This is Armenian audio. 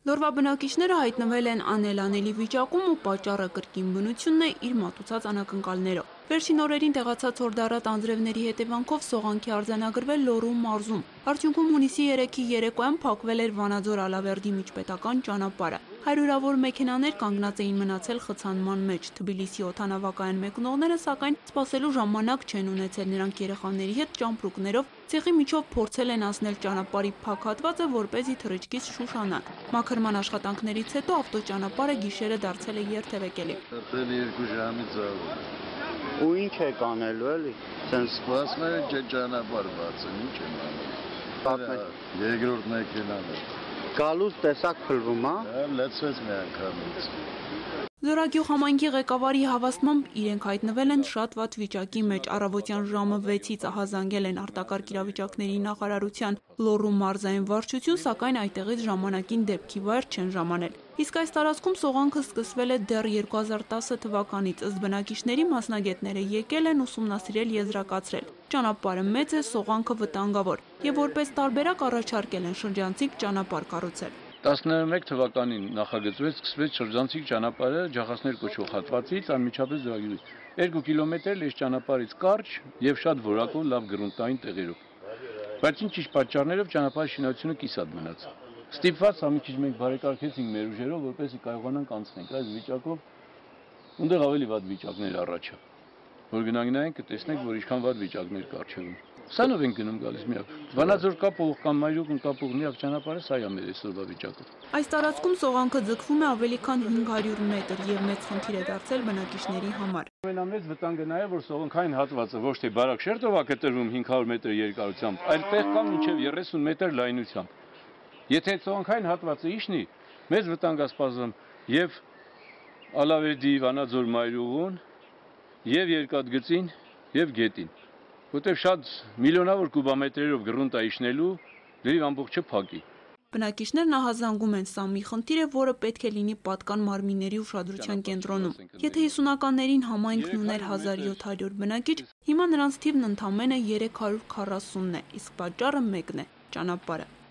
Լորվա բնակիչները հայտնվել են անելանելի վիճակում ու պատճառը կրկին բնությունն է իր մատուցած անակնկալներով։ Վերջին օրերին տեղացած հորդառատ անձրևների հետևանքով սողանքի արձանագրվել Լոռու մարզում։ Արդյունքում հունիսի 3-ի երեկոյան փակվել էր Վանաձոր-Ալավերդի միջպետական ճանապարհը։ Հարյուրավոր մեքենաներ կանգնած էին մնացել խցանման մեջ։ Թբիլիսի օդանավակայան մեկնողները սակայն սպասելու ժամանակ չեն ունեցել, նրանք երեխաների հետ ճամպրուկներով ցեղի միջով փորձել են անցնել ճանապարհի փակ հատվածը, որպեսզի թռիչքից շուշանան։ Մաքրման աշխատանքներից հետո ավտոճանապարհը գիշերը դարձել է երթևեկելի։ Դարձել 2 ժամից ավել։ Ու ինչ է կանելու էլի։ Սենց սպասում է ճանապարհ բացեն, ինչ են անում։ Երկրորդ մեքենան է։ Գալուց տեսակ փլվում, հա։ Լեցվեց մի անգամից։ Զորագյուղ համայնքի ղեկավարի հավաստմամբ իրենք հայտնվել են շատ վատ վիճակի մեջ։ Առավոտյան ժամը 6-ից ահազանգել են արտակարգ իրավիճակների նախարարության Լոռու մարզային վարչություն, սակայն այդտեղից ժամանակին դեպքի վայր չեն ժամանել։ Իսկ այս տարածքում սողանքը սկսվել է դեռ 2010 թվականից, ըստ բնակիչների մասնագետները եկել են ուսումնասիրել, եզրակացրել։ Ճանապարհը մեծ է, սողանքը վտանգավոր եւ որպես տարբերակ առաջարկել են շրջանցիկ ճանապարհ կառուցել։ 11 թվականին նախագծվեց, սկսվեց շրջանցիկ ճանապարհը Ջախասներ կոչվող հատվածից անմիջապես Զորագյուղի 2 կիլոմետր այս ճանապարհից կարճ եւ շատ որակով լավ գրունտային տեղերով։ Բայց ինչ պատճառներով ճանապարհի շինությունը կիսատ մնաց։ Ստիպված մի քիչ մենք բարեկարգեցինք մեր ուժերով, որպեսզի կարողանանք անցնել այս վիճակով, ունդեղ ավելի վատ վիճակներ առաջա։ Որ գնանք կտեսնենք, որ ինչքան վատ վիճակներ կա արժևում։ Սանով ենք գնում գալիս միակ։ Վանաձոր կապող կամ Մայրուկն կապող միակ ճանապարհը սա է մեր այսօրվա վիճակը։ Այս տարածքում սողանքը ձգվում է ավելի քան 500 մետր եւ մեծ խնդիր է դարձել բնակիչների համար։ Ամենամեծ վտանգը նա է, որ սողանքային հատվածը ոչ թե բարակ շերտով է կտրվում 500 մետր երկարությամբ, այլ տեղ կա մինչև 30 մետր լայնությամբ։ Եթե սողանքային հատվածը իջնի, մեծ վտանգ է սպասվում եւ Ալավերդի, Վանաձոր Մայրուղուն, եւ Երկաթգծին եւ Գետին, որտեղ շատ միլիոնավոր կուբամետրերով գրունտ է իջնելու, դեռ ամբողջը փակի։ Բնակիչներն ահազանգում են, սա մի խնդիր է, որը պետք է լինի պատկան մարմինների ուշադրության կենտրոնում։ Եթե 50-ականներին համայնքն ուներ 1700 բնակիչ, հիմա նրանց թիվն ընդամենը 340-ն է, իսկ պատճառը մեկն է՝ ճանապարհը։